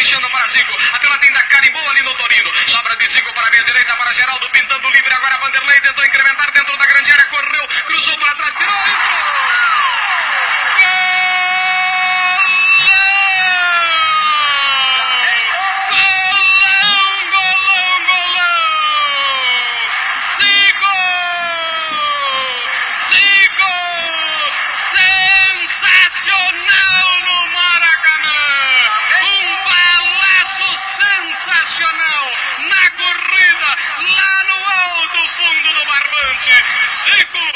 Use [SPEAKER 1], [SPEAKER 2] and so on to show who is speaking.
[SPEAKER 1] fechando para Zico. A tela tem da carimbou ali no Torino. Sobra de Zico para a meia direita, para Geraldo, pintando livre. Agora Vanderlei tentou incrementar dentro da grande área, correu, cruzou para trás, tirou, na corrida, lá no alto fundo do barbante. Zico